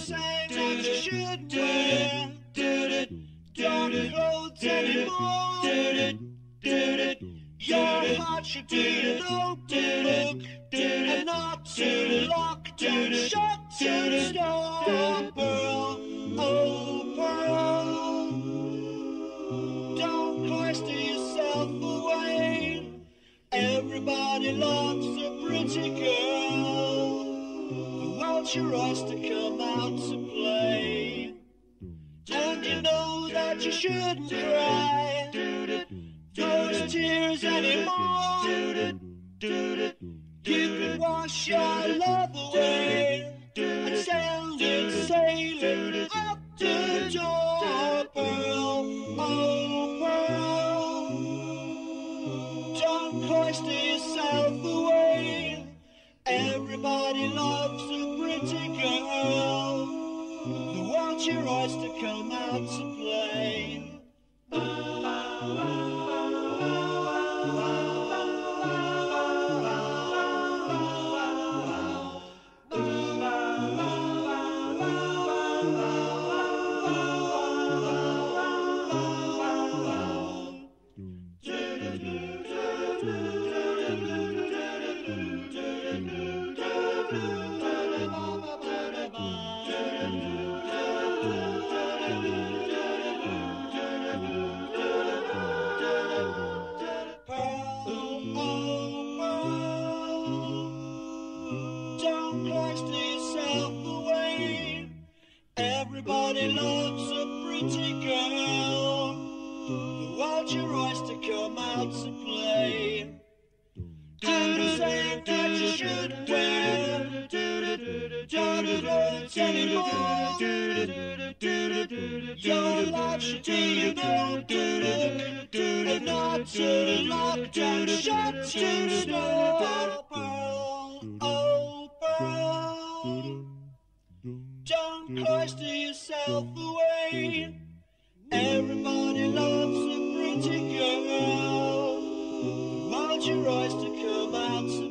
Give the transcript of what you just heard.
saying that you should wear dirty clothes anymore. Your heart should be an open book and not to lock down, shut to the store. Pearl, oh Pearl, don't cloister yourself away. Everybody loves a pretty girl who wants your eyes to come out to play. And you know that you shouldn't cry those tears anymore. You can wash your love away and send it sailing up the door. Pearl, oh Pearl, don't cloister yourself away. Everybody loves a pretty girl who wants your eyes to come out to play. Don't cloister yourself away. Everybody loves a pretty girl who wants your eyes to come out to play. Do saying that you shouldn't wear dirty clothes anymore. Your life should be an open book and not to lock down, shut to the door. Pearl, oh Pearl, don't cloister yourself away. Everybody loves a pretty girl who wants your eyes to come out to